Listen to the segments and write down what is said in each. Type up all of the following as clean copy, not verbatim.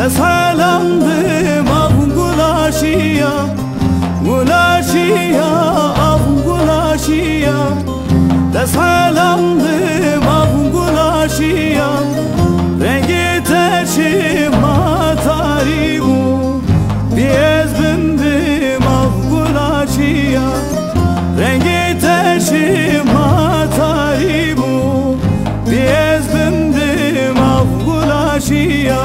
دسالندم آفون گلاشیا گلاشیا آفون گلاشیا دسالندم آفون گلاشیا رنگی ترشیم ماتاری بود بیز بندم آفون گلاشیا رنگی ترشیم ماتاری بود بیز بندم آفون گلاشیا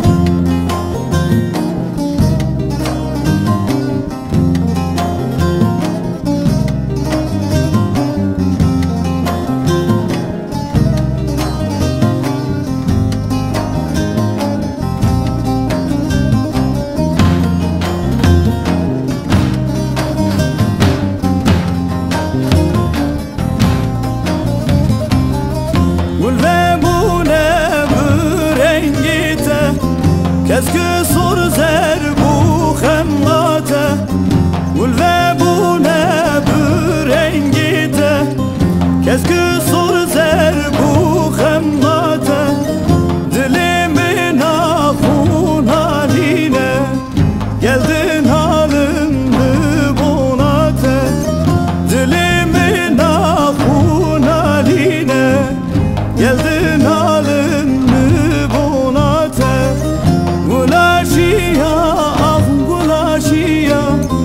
Keşke sor zer bu hemlate Gül ve bu ne bu rengite Keşke sor zer bu hemlate Dilimin ahun haline Geldin halımı bonate Dilimin ahun haline Geldin halımı bonate Gulaşiya, afun gulaşiya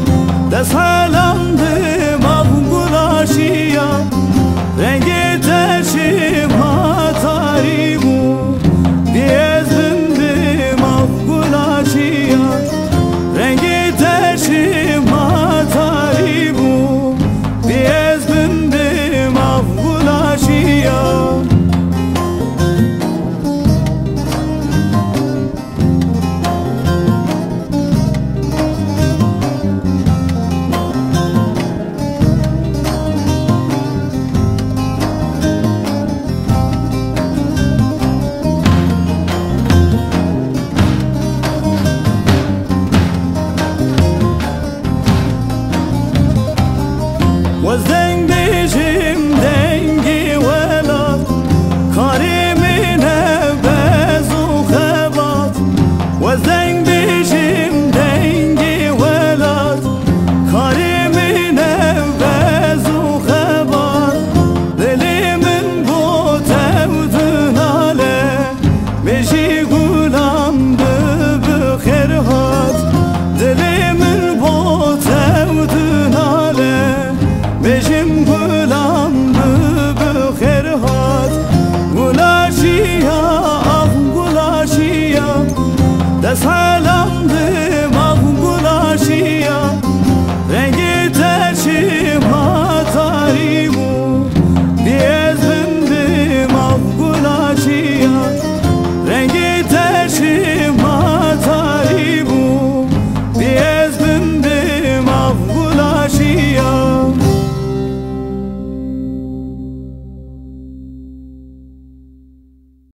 Desalandım afun gulaşiya Rengi terşim hatari bu Diyez bindim afun gulaşiya Rengi terşim hatari bu Diyez bindim afun gulaşiya وزن بيجم دنگي ولاد كارمينه بزو خبات وزن بيجم دنگي ولاد كارمينه بزو خبات دليمن بو تودن على بيجي غلام بخير هات دليمن بو تودن على Beşim gulamdı bıxer hat Gulaşiya, ah gulaşiya Desa